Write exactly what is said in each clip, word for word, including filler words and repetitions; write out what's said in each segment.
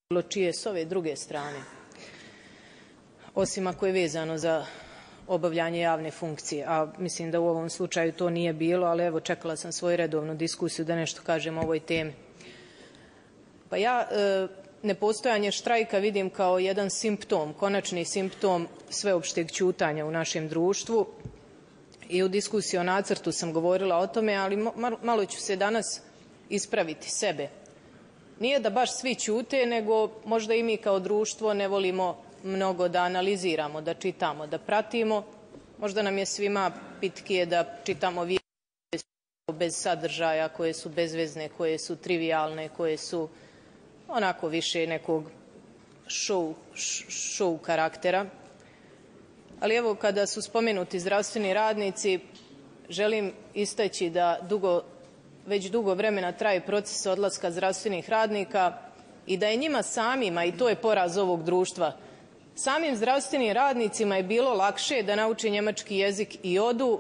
bilo čije s ove druge strane, osim ako je vezano za obavljanje javne funkcije, a mislim da u ovom slučaju to nije bilo, ali evo čekala sam svoju redovnu diskusiju da nešto kažem o ovoj temi. Pa ja e, nepostojanje štrajka vidim kao jedan simptom, konačni simptom sveopšteg ćutanja u našem društvu i u diskusiji o nacrtu sam govorila o tome, ali malo ću se danas ispraviti sebe. Nije da baš svi ćute, nego možda i mi kao društvo ne volimo mnogo da analiziramo, da čitamo, da pratimo. Možda nam je svima pitkije da čitamo vijesti koje su bez sadržaja, koje su bezvezne, koje su trivijalne, koje su onako više nekog show, show karaktera. Ali evo, kada su spomenuti zdravstveni radnici, želim istaći da dugo, već dugo vremena traje proces odlaska zdravstvenih radnika i da je njima samima, i to je poraz ovog društva, samim zdravstvenim radnicima je bilo lakše da nauče njemački jezik i odu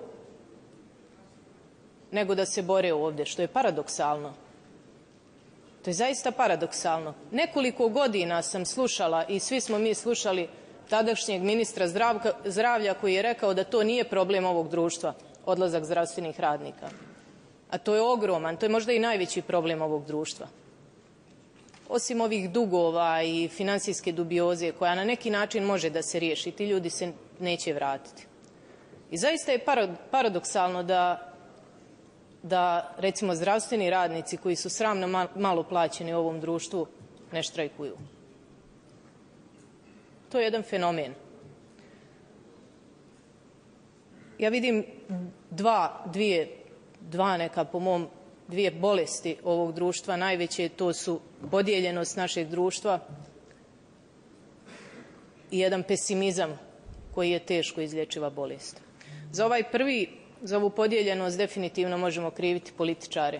nego da se bore ovdje, što je paradoksalno. To je zaista paradoksalno. Nekoliko godina sam slušala i svi smo mi slušali tadašnjeg ministra zdravlja koji je rekao da to nije problem ovog društva, odlazak zdravstvenih radnika. A to je ogroman, to je možda i najveći problem ovog društva. Osim ovih dugova i finansijske dubioze koja na neki način može da se riješi, ti ljudi se neće vratiti. I zaista je paradoksalno da, da recimo zdravstveni radnici koji su sramno malo plaćeni u ovom društvu ne štrajkuju. To je jedan fenomen. Ja vidim dva, dvije, dva neka po mom, dvije bolesti ovog društva. Najveće to su podijeljenost našeg društva i jedan pesimizam koji je teško izlječiva bolest. Za ovaj prvi, za ovu podijeljenost definitivno možemo kriviti političare.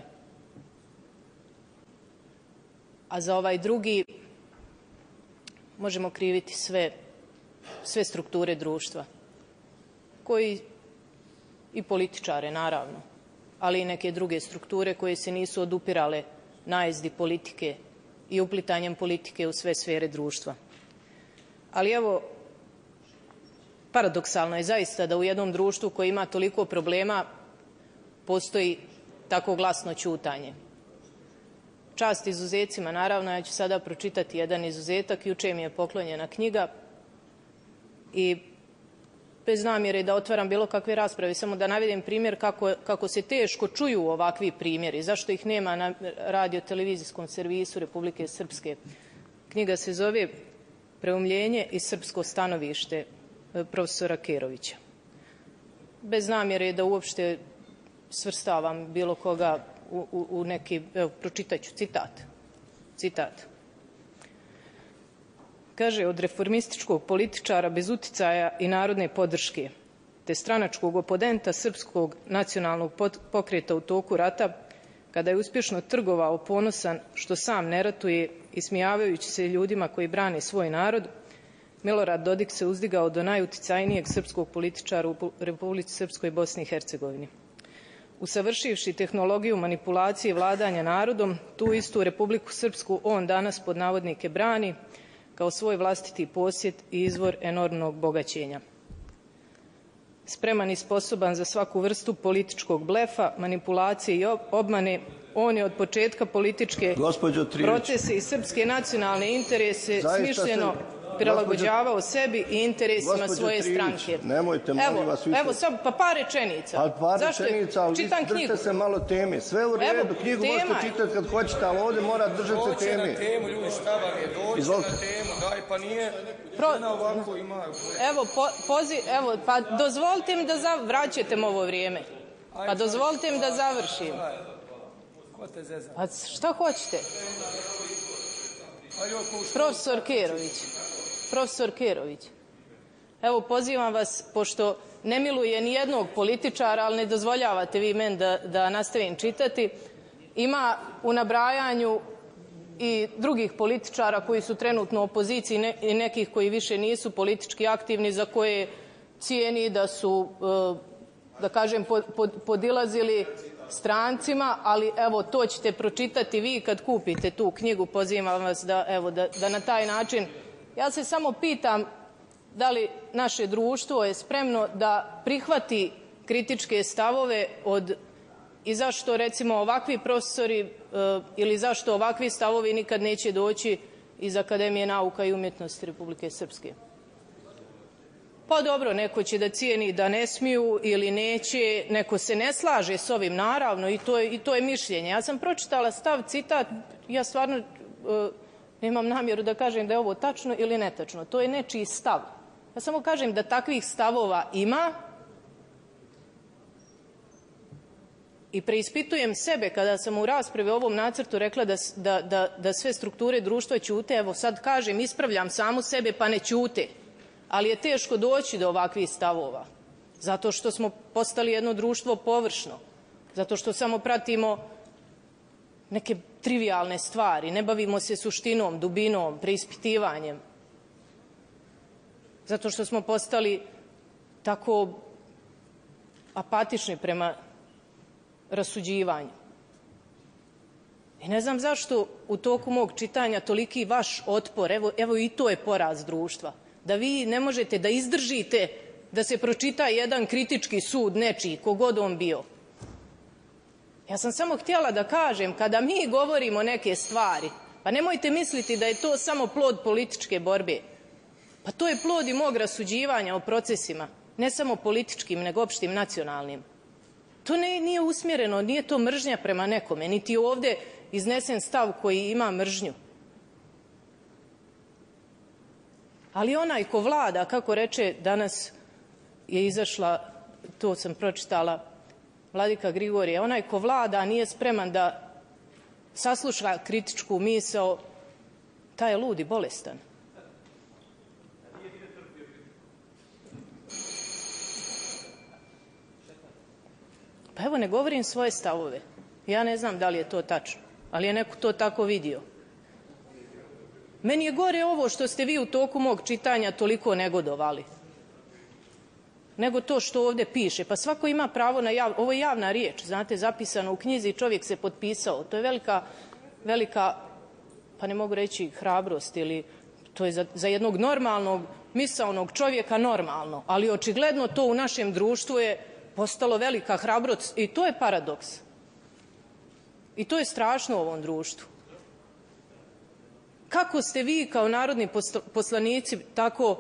A za ovaj drugi možemo kriviti sve, sve strukture društva, koji i političare naravno, ali i neke druge strukture koje se nisu odupirale najezdi politike i uplitanjem politike u sve sfere društva. Ali evo, paradoksalno je zaista da u jednom društvu koje ima toliko problema postoji tako glasno ćutanje. Čast izuzecima, naravno, ja ću sada pročitati jedan izuzetak. Juče mi je poklonjena knjiga i bez namjere da otvaram bilo kakve rasprave, samo da navedem primjer kako, kako se teško čuju ovakvi primjeri, zašto ih nema na radio-televizijskom servisu Republike Srpske. Knjiga se zove Preumljenje i srpsko stanovište profesora Kerovića. Bez namjere da uopšte svrstavam bilo koga u, u, u neki, evo, pročitaću citat. Citat. Kaže, od reformističkog političara bez uticaja i narodne podrške, te stranačkog oponenta srpskog nacionalnog pokreta u toku rata, kada je uspješno trgovao ponosan što sam ne ratuje, ismijavajući se ljudima koji brane svoj narod, Milorad Dodik se uzdigao do najuticajnijeg srpskog političara u Republici Srpskoj, Bosni i Hercegovini. Usavršivši tehnologiju manipulacije vladanja narodom, tu istu Republiku Srpsku on danas pod navodnike brani kao svoj vlastiti posjed i izvor enormnog bogaćenja. Spreman i sposoban za svaku vrstu političkog blefa, manipulacije i obmane, on je od početka političke procese i srpske nacionalne interese smišljeno prilagođavao sebi i interesima svoje stranke. Nemojte, molim vas, više. Evo, sad, pa par rečenica. Ali par rečenica, ali vi držite se malo teme. Sve u redu, knjigu možete čitati kad hoćete, ali ovdje mora držati se teme. Doći na temu, ljudi, šta vam je? Doći na temu, daj, pa nije... Evo, poziv, evo, pa dozvolite mi da završim, vraćate mu ovo vrijeme. Pa dozvolite mi da završim. Pa šta hoćete? Profesor Kerović. Profesor Kerović. Evo, pozivam vas, pošto ne miluje ni jednog političara, ali ne dozvoljavate vi meni da, da nastavim čitati, ima u nabrajanju i drugih političara koji su trenutno u opoziciji ne, i nekih koji više nisu politički aktivni, za koje cijeni da su, da kažem, podilazili strancima, ali evo to ćete pročitati vi kad kupite tu knjigu, pozivam vas da, evo, da, da na taj način. Ja se samo pitam da li naše društvo je spremno da prihvati kritičke stavove od i zašto recimo ovakvi profesori e, ili zašto ovakvi stavovi nikad neće doći iz Akademije nauka i umjetnosti Republike Srpske. Pa dobro, neko će da cijeni da ne smiju ili neće, neko se ne slaže s ovim, naravno, i to je, i to je mišljenje. Ja sam pročitala stav, citat, ja stvarno e, nemam namjeru da kažem da je ovo tačno ili netačno. To je nečiji stav. Ja samo kažem da takvih stavova ima i preispitujem sebe kada sam u raspravi o ovom nacrtu rekla da, da, da, da sve strukture društva ćute. Evo sad kažem, ispravljam samu sebe pa ne ćute. Ali je teško doći do ovakvih stavova, zato što smo postali jedno društvo površno, zato što samo pratimo neke trivijalne stvari, ne bavimo se suštinom, dubinom, preispitivanjem, zato što smo postali tako apatični prema rasuđivanju. I ne znam zašto u toku mog čitanja toliki vaš otpor, evo, evo i to je poraz društva, da vi ne možete da izdržite da se pročita jedan kritički sud nečiji, kogod on bio. Ja sam samo htjela da kažem, kada mi govorimo neke stvari, pa nemojte misliti da je to samo plod političke borbe. Pa to je plod i mog rasuđivanja o procesima, ne samo političkim, nego opštim nacionalnim. To ne, nije usmjereno, nije to mržnja prema nekome, niti je ovde iznesen stav koji ima mržnju. Ali onaj ko vlada, kako reče, danas je izašla, to sam pročitala, vladika Grigorije, onaj ko vlada nije spreman da sasluša kritičku misao, taj je lud i bolestan. Pa evo, ne govorim svoje stavove. Ja ne znam da li je to tačno, ali je neko to tako vidio. Meni je gore ovo što ste vi u toku mog čitanja toliko negodovali, nego to što ovde piše. Pa svako ima pravo na jav... Ovo je javna riječ, znate, zapisano u knjizi i čovjek se potpisao. To je velika, velika, pa ne mogu reći hrabrost, ili to je za, za jednog normalnog, misaonog čovjeka normalno, ali očigledno to u našem društvu je postalo velika hrabrost i to je paradoks. I to je strašno u ovom društvu. Kako ste vi kao narodni poslanici tako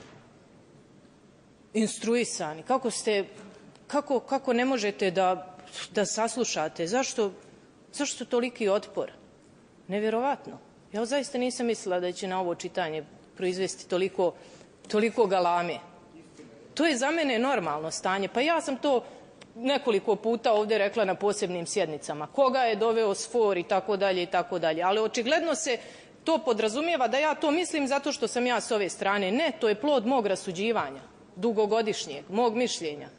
instruisani? Kako, ste, kako, kako ne možete da, da saslušate? Zašto, zašto toliki otpor? Nevjerovatno. Ja zaista nisam mislila da će na ovo čitanje proizvesti toliko, toliko galame. To je za mene normalno stanje. Pa ja sam to nekoliko puta ovde rekla na posebnim sjednicama. Koga je doveo SFOR i tako dalje i tako dalje. Ali očigledno se to podrazumijeva da ja to mislim zato što sam ja s ove strane. Ne, to je plod mog rasuđivanja, dugogodišnjeg, mog mišljenja.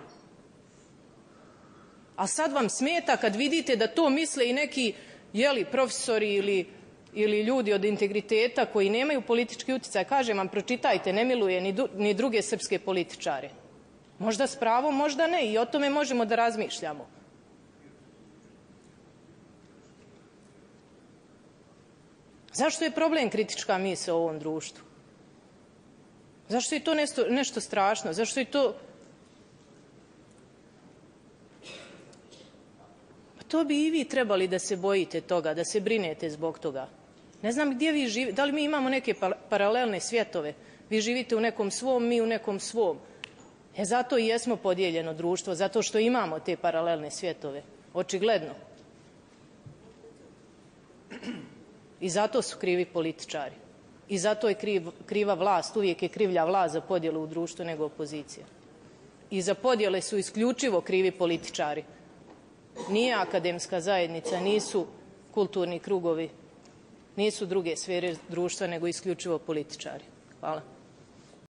A sad vam smeta kad vidite da to misle i neki, jeli, profesori ili, ili ljudi od integriteta koji nemaju politički uticaj. Kažem vam, pročitajte, ne miluje ni, ni druge srpske političare. Možda s pravom, možda ne, i o tome možemo da razmišljamo. Zašto je problem kritička misao u ovom društvu? Zašto je to nešto, nešto strašno? Zašto je to... Pa to bi i vi trebali da se bojite toga, da se brinete zbog toga. Ne znam gdje vi živite, da li mi imamo neke paralelne svjetove? Vi živite u nekom svom, mi u nekom svom. E zato i jesmo podijeljeno društvo, zato što imamo te paralelne svjetove. Očigledno. I zato su krivi političari. I zato je kriv, kriva vlast, uvijek je krivlja vlast za podjelu u društvu nego opozicija. I za podjele su isključivo krivi političari. Nije akademska zajednica, nisu kulturni krugovi, nisu druge sfere društva nego isključivo političari. Hvala.